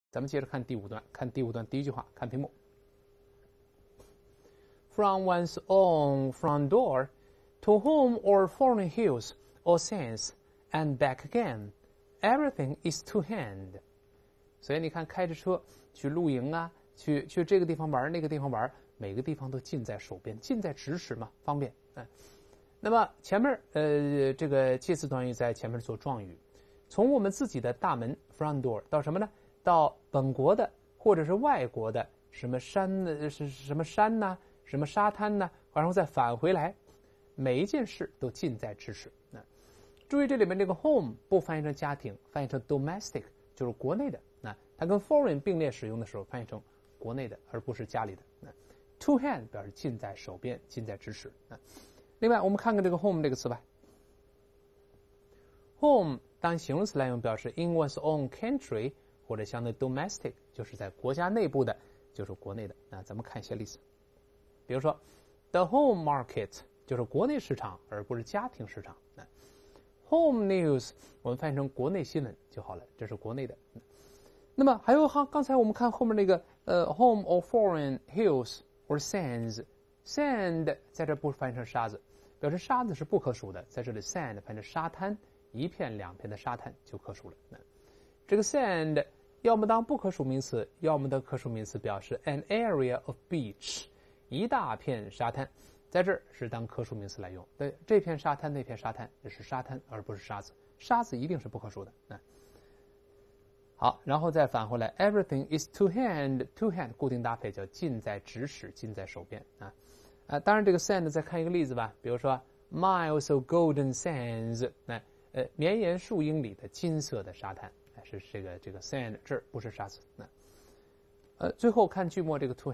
咱们接着看第5段，看第5段第一句话，看屏幕。From one's own front door to home or foreign hills or sands and back again, everything is to hand. 所以你看，开着车去露营啊，去这个地方玩，那个地方玩，每个地方都近在手边，近在咫尺嘛，方便。那么前面这个介词短语在前面做状语，从我们自己的大门 front door 到什么呢？到本国的或者是外国的什么山呐、什么沙滩呐、然后再返回来，每一件事都近在咫尺。注意这里面这个 home 不翻译成家庭，翻译成 domestic， 就是国内的。它跟 foreign 并列使用的时候翻译成国内的，而不是家里的。to hand 表示近在手边，近在咫尺。另外我们看看这个 home 这个词吧。home 当形容词来用，表示 in one's own country， 或者相对 domestic， 就是在国家内部的，就是国内的。咱们看一些例子，比如说 the home market 就是国内市场，而不是家庭市场。home news 我们翻译成国内新闻就好了，这是国内的。那么还有刚才我们看后面那个home or foreign hills or sands， sand 在这不翻译成沙子，表示沙子是不可数的，在这里 sand 翻译成沙滩，一片两片的沙滩就可数了。这个 sand 要么当不可数名词，要么当可数名词，表示 an area of beach， 一大片沙滩，在这儿是当可数名词来用。对，这片沙滩那片沙滩这是沙滩，而不是沙子，沙子一定是不可数的。好，然后再返回来 everything is to hand， to hand 固定搭配叫近在咫尺，近在手边。当然这个 sand 再看一个例子吧，比如说 miles of golden sands， 绵延数英里的金色的沙滩，是这个 sand， 这儿不是沙子。最后看句末这个 to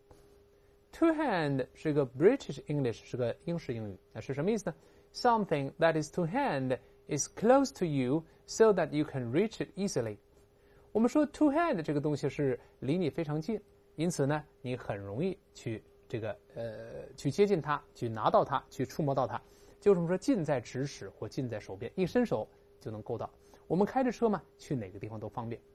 hand。To hand 是一个 British English， 是个英式英语。是什么意思呢？ Something that is to hand is close to you so that you can reach it easily。 我们说 to hand 这个东西是离你非常近，因此呢，你很容易去去接近它，去拿到它，去触摸到它。就是我们说近在咫尺或近在手边，一伸手就能够到。我们开着车嘛，去哪个地方都方便。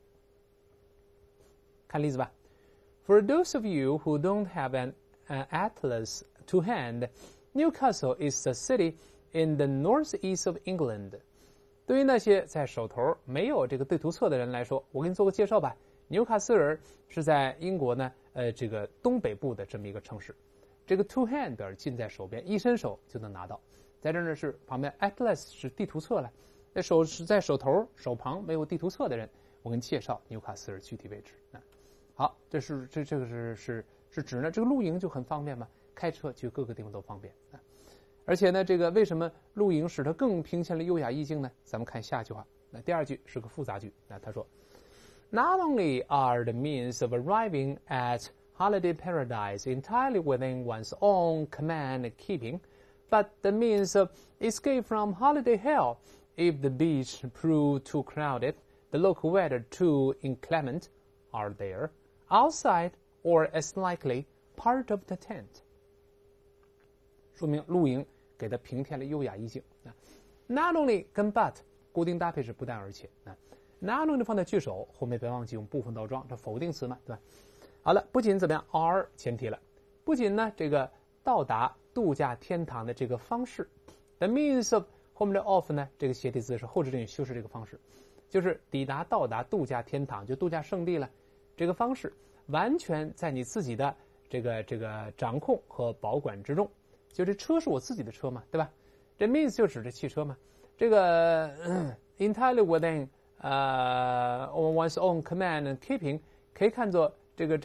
看例子吧。For those of you who don't have an atlas to hand, Newcastle is a city in the northeast of England. 对于那些在手头没有这个地图册的人来说，我给你做个介绍吧。纽卡斯尔是在英国呢，这个东北部的这么一个城市。这个 to hand 表示近在手边，一伸手就能拿到。在这儿呢是旁边 atlas 是地图册了，在手头手旁没有地图册的人，我给你介绍纽卡斯尔具体位置。好，这个是指呢，这个露营就很方便嘛，开车去各个地方都方便。而且呢，这个为什么露营使它更平添了优雅意境呢？咱们看下句话。第二句是个复杂句。他说 ，Not only are the means of arriving at holiday paradise entirely within one's own command and keeping, but the means of escape from holiday hell, if the beach prove too crowded, the local weather too inclement, are there.Outside or as likely part of the tent， 说明露营给它平添了优雅意境。Not only 跟 but 固定搭配是不但而且。Not only 放在句首后面，别忘记用部分倒装，这否定词嘛，对吧？好了，不仅怎么样 are 前提了，不仅呢这个到达度假天堂的这个方式 ，the means of 后面的 of 呢这个斜体字是后置定语修饰这个方式，就是到达度假天堂就度假胜地了。这个方式完全在你自己的这个掌控和保管之中，就这车是我自己的车嘛，对吧？这 means 就指着汽车嘛。这个entirely within one's own command and keeping 可以看作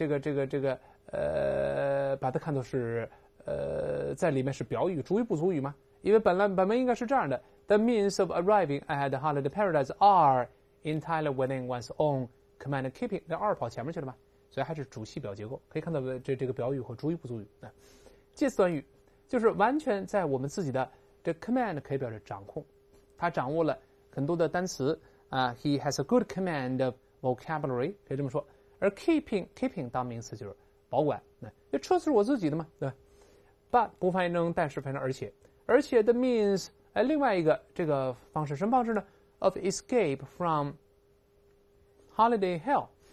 把它看作是在里面是表语，主语不足语嘛？因为本文应该是这样的 ：The means of arriving at the holiday paradise are entirely within one's own command and keeping， 这 are 跑前面去了吧？所以还是主系表结构，可以看到这个表语和主语不足语。介词短语就是完全在我们自己的这 command 可以表示掌控，他掌握了很多的单词He has a good command of vocabulary， 可以这么说。而 keeping 当名词就是保管，这车是我自己的嘛，对吧 ？But 不翻译成但是翻译成而且的 means 另外一个这个方式什么方式呢？ Of escape from holiday hell，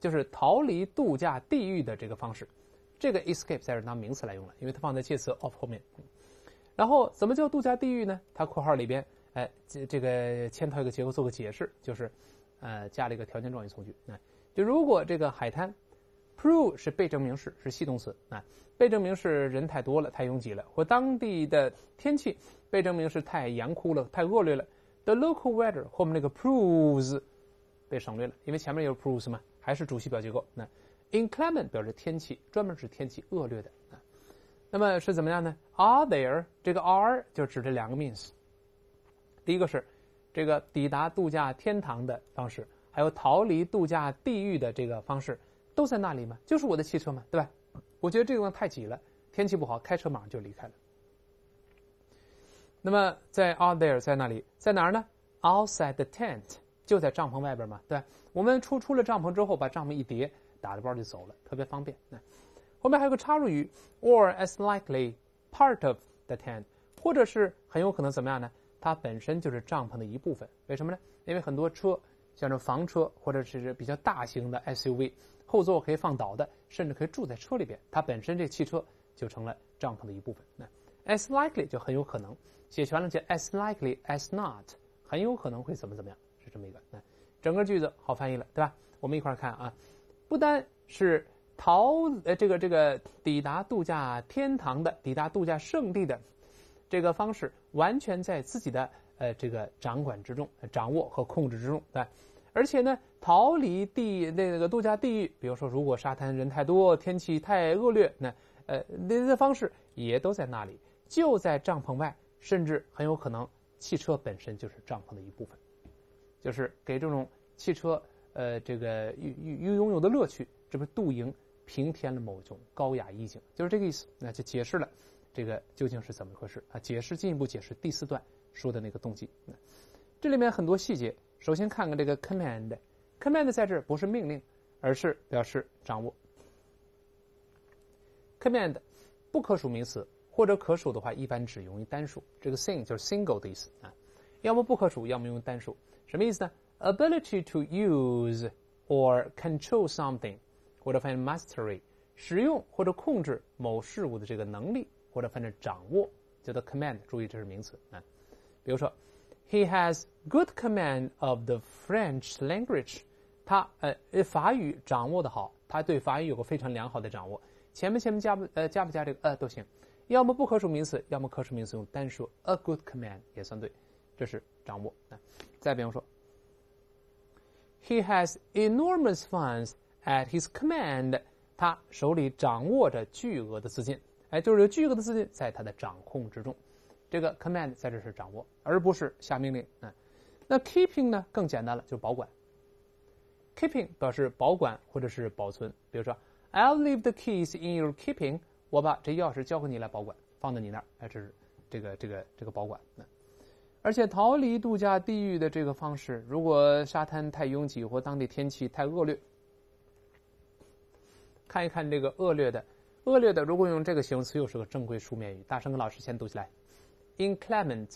就是逃离度假地狱的这个方式。这个 escape 在这当名词来用了，因为它放在介词 of 后面。然后怎么叫度假地狱呢？它括号里边，这个嵌套一个结构做个解释，就是加了一个条件状语从句。就如果这个海滩 ，prove 是被证明式，是系动词被证明是人太多了，太拥挤了，或当地的天气被证明是太严酷了，太恶劣了。The local weather 后面那个 proves 被省略了，因为前面有 proves 嘛，还是主系表结构。inclement 表示天气，专门指天气恶劣的。那么是怎么样呢 ？Are there 这个 are 就指这两个 means。第一个是这个抵达度假天堂的方式，还有逃离度假地狱的这个方式，都在那里吗？就是我的汽车嘛，对吧？我觉得这个地方太挤了，天气不好，开车马上就离开了。那么在 are there 在那里，在哪儿呢 ？Outside the tent 就在帐篷外边嘛，对吧？我们出了帐篷之后，把帐篷一叠，打着包就走了，特别方便。后面还有个插入语 or as likely part of the tent， 或者是很有可能怎么样呢？它本身就是帐篷的一部分。为什么呢？因为很多车，像这房车或者是比较大型的 SUV， 后座可以放倒的，甚至可以住在车里边，它本身这汽车就成了帐篷的一部分。as likely 就很有可能，写全了就 as likely as not， 很有可能会怎么样，是这么一个。整个句子好翻译了，对吧？我们一块看啊，不单是这个抵达度假天堂的、抵达度假胜地的这个方式，完全在自己的这个掌管之中、掌握和控制之中，对吧？而且呢，逃离那个度假地狱，比如说如果沙滩人太多、天气太恶劣，那的方式也都在那里，就在帐篷外，甚至很有可能汽车本身就是帐篷的一部分，就是给这种汽车这个拥有的乐趣，这不是镀营平添了某种高雅意境，就是这个意思。那就解释了这个究竟是怎么回事啊？进一步解释第4段说的那个动机。这里面很多细节，首先看看这个 command 在这儿不是命令，而是表示掌握。command 不可数名词或者可数的话，一般只用于单数。这个 thing 就是 single 的意思要么不可数，要么用单数。什么意思呢？ Ability to use or control something， 或者翻译 mastery， 使用或者控制某事物的这个能力，或者翻译掌握，叫做 command。注意这是名词比如说 He has good command of the French language。 他法语掌握的好，他对法语有个非常良好的掌握。前面加不加这个都行，要么不可数名词，要么可数名词用单数 a good command 也算对，这是掌握。再比方说 He has enormous funds at his command， 他手里掌握着巨额的资金，就是有巨额的资金在他的掌控之中。这个 command 在这是掌握，而不是下命令。那 keeping 呢更简单了，就是保管。keeping 表示保管或者是保存，比如说 I'll leave the keys in your keeping， 我把这钥匙交给你来保管，放在你那儿，这是这个保管。而且逃离度假地狱的这个方式，如果沙滩太拥挤或当地天气太恶劣，看一看这个恶劣的，如果用这个形容词又是个正规书面语，大声跟老师先读起来。inclement，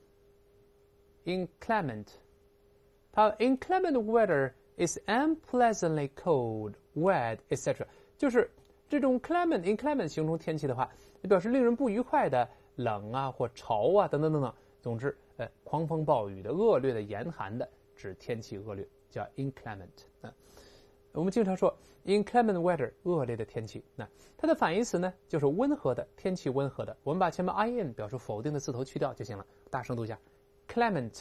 它 inclement weather is unpleasantly cold, wet, etc. 就是这种 inclement 形容天气的话，表示令人不愉快的冷啊或潮啊等等等等，总之狂风暴雨的、恶劣的、严寒的，指天气恶劣，叫 inclement。我们经常说 inclement weather 恶劣的天气，它的反义词呢就是温和的，天气温和的。我们把前面 in 表示否定的字头去掉就行了。大声读一下 clement，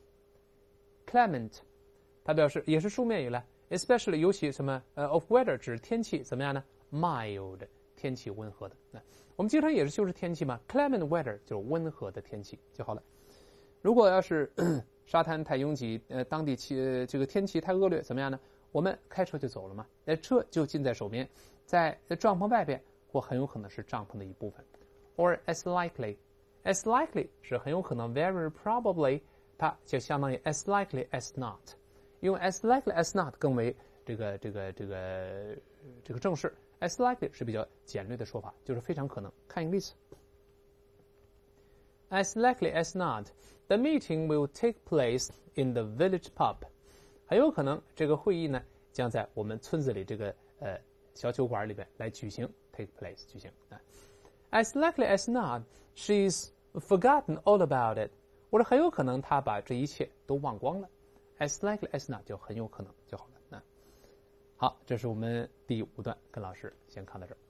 它表示也是书面语了 ，especially 尤其什么of weather 指天气怎么样呢 ？mild 天气温和的。我们经常也是修饰天气嘛 ，clement weather 就是温和的天气就好了。如果要是沙滩太拥挤，当地这个天气太恶劣，怎么样呢？我们开车就走了嘛，车就近在手边，在帐篷外边，或很有可能是帐篷的一部分。Or as likely 是很有可能 ，very probably 它就相当于 as likely as not， 用 as likely as not 更为这个正式 ，as likely 是比较简略的说法，就是非常可能。看一个例子 ，as likely as not, the meeting will take place in the village pub。很有可能这个会议呢将在我们村子里这个小酒馆里边来举行 take place 举行啊。As likely as not, she's forgotten all about it. 我说很有可能她把这一切都忘光了。As likely as not 就很有可能就好了啊。好，这是我们第5段，跟老师先看到这儿。